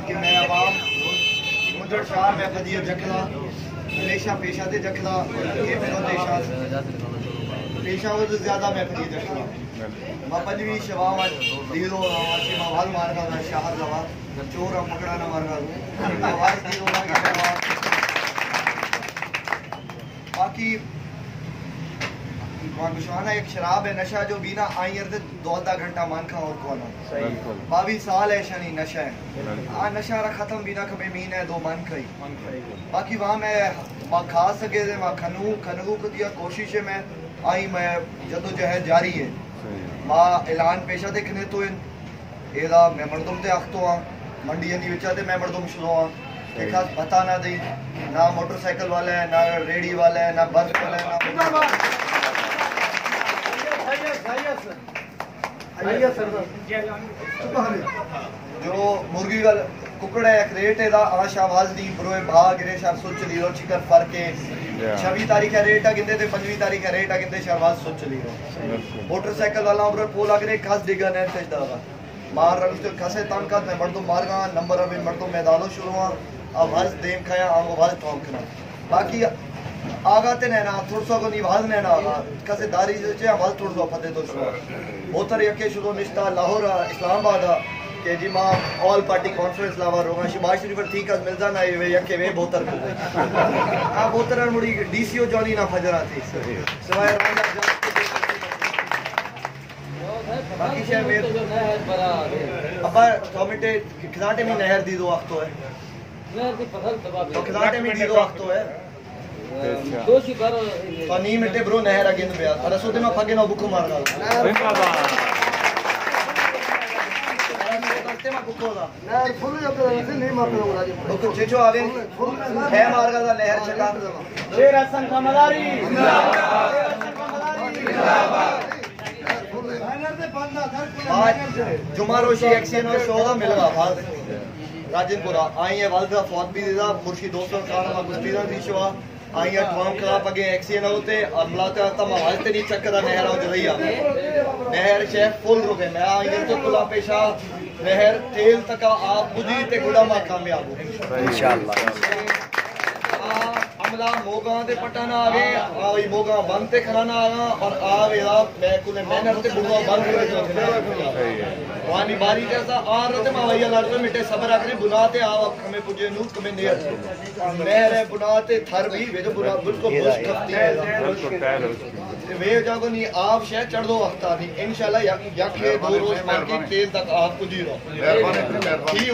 कि मैं आवाम मुझे शहर में फजीर जखला हमेशा पेशा से जखला ये मेरा पेशा पेशा हो तो ज़्यादा मैं फजीर जखला मैं पंजवी शवाम दीलो आशी मैं वाल मार का शहर लवा चोर पकड़ा ना मार का आवाज़ दीलो ना बाकी गुशाना एक शराब है नशा जो बिना आई अर्द 2-2 घंटा मान खा और कौन 22 साल है शनी नशा है आ नशा रा खत्म बिना कभी मीन है 2 मान खाई बाकी वहाँ मैं खा सके थे मैं खनू को दिया कोशिश है मैं आई मैं जदोजहद जारी है माँ ऐलान पेशा देखने तो एदा मैं मर्दुम ते अख्तो हाँ मंडी दी विचा ते मैं मर्दुम शुरू हाँ एक खास पता ना दी ना मोटरसाइकिल वाला है ना रेडी वाला है ना बस वाला है ना जो मुर्गी का कुकड़ा एक रेट है आशा आवाज दी ब्रोए भाग रे शार सोच ली रो चिकन फर के 26 तारीख है रेट गिंदे ते 25 तारीख है रेट गिंदे शहबाज सोच ली रो मोटरसाइकिल वाला ब्रो पोल अगरे खास दिगा ने सजदा मार रंग तो खसे तंका में मर्दो मारगा नंबर अभी मर्दो मैदानो शुरू हुआ आवाज देम खाया आंगो आवाज ठोकना बाकी आगा ते नैना थोड़ा को निवाज नैना कसे दारी जे आवाज थोड़ा फते तो शुरू बोतर यके शुरू निश्ता लाहौर इस्लामाबाद के जी मां ऑल पार्टी कॉन्फ्रेंस लावा रोगा शिबाज शरीफ ठीक है मिलजा ना वे यके वे बोतर आ बोतर मुड़ी डीसीओ जॉनी ना फजरा थी सिवाय बाकी शे में अब्बा टोमेटे खिलाटे में नहर दी दो वक्त है नहर की फसल तबाह तो खिलाटे में दी दो वक्त है दोषी करो पानी मिटे ब्रो नहर अगे में यार अरे सोते में फगे ना बुको मार डाल जिंदाबाद करते में बुको दा नहर फुल जब से नहीं मार दो राजी बुको चेचो आवे है मार का नहर चका शेर हसन कमलारी जिंदाबाद जिंदाबाद आज जुमा रोशी एक्शन और शोदा मिलवा भाग राजनपुरा आई है वालदा फौत भी देदा मुर्शी दोस्तों खाना गुस्तीरा भी शवा आई है ठाम खराब अगे एक्शन होते और मुलाका तम आवाज ते नहीं चक्कदा नहर हो जरिया नहर शेफ फुल रुके मैं आई तो कुला पेशा नहर तेल तक आप बुधी ते गुड़ा मा कामयाब हो इंशाल्लाह अमला मोगा दे पटाना आवे आई मोगा बंद ते खराना आगा और आवे मैं कुले मेहनत ते बुढ़वा बंद हुए जो वानी बारी जैसा आ रते मा भैया लड़ते मिटे सबर आखरी बुनाते आव हमें पुजे नू तुम्हें नियत नहर है बुनाते थर भी वे जो बुना बिल्कुल बुश खपती है वे जागो नहीं आप शे चढ़ दो वक्त आनी इंशाल्लाह यके 2 रोज मार्केट तेल तक आप पुजी रहो मेहरबानी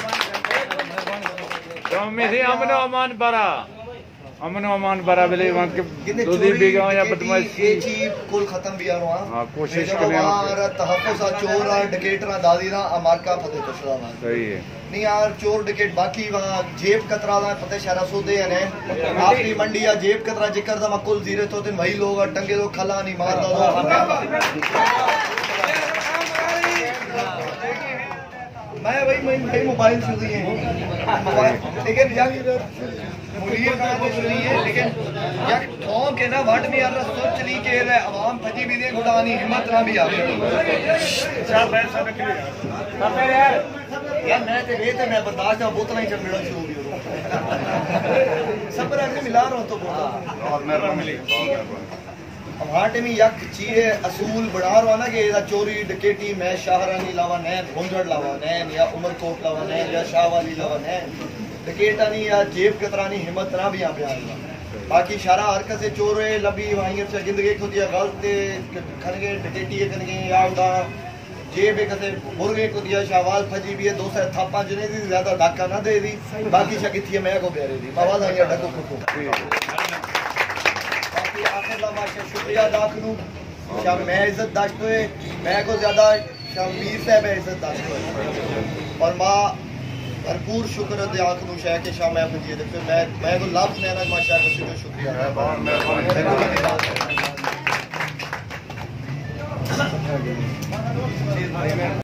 तो में से अमन अमान बरा बेले वहां के दो दिन भी गया या बदमाश ये चीज कुल खत्म भी आ रहा हां कोशिश करें और तहफ्फुज चोर और डकैटरा दादीरा अमारका फते तो सलाम सही है नहीं यार चोर डकैट बाकी वहां जेब कतरा दा फते शहरा सोदे ने आखिरी मंडी या जेब कतरा जिक्र दा कुल जीरे तो दिन वही लोग टंगे लोग खला नहीं मार मैं वही मोबाइल से दिए लेकिन मुरीद का कुछ नहीं है लेकिन यार ठोक के ना वट में यार सोच ली के आवाम फजी भी दे गुडानी हिम्मत ना भी आ चार पैसा रख यार मैं ते वे ते मैं बर्दाश्त ना बोतल ही चल शुरू भी सब पर मिला रहा हूं तो बोला और मेहरबानी मिली हमारे में यक चीज़ असूल बढ़ा रहा ना कि चोरी डकैती मैं शाहरानी लावा नैन भुंजड़ लावा नैन या उमरकोट लावा नैन या शाहवाली लावा नैन डकैतानी या जेब कतरानी हिम्मत ना भी यहाँ पे आएगा बाकी शारा हरकत से चोर है लबी वहीं से जिंदगी खुद या गलत खनगे डकैती खनगे या उदा जेब कसे मुर्गे को दिया शाहवाल फजी भी है 200 थापा जने दी ज्यादा धक्का ना दे दी बाकी शकी थी मैं को बेरे दी आवाज आई डको को आखिर लम्हा शुक्रिया अदा करूं शाम मैं इज्जत दाश्त हुए मैं को ज्यादा शाम मीर साहब इज्जत दाश्त हुए और माँ भरपूर शुक्र अदा करूं शाह के शाम मैं फजी देखो मैं को लफ्ज नैना माशाअल्लाह का शुक्रिया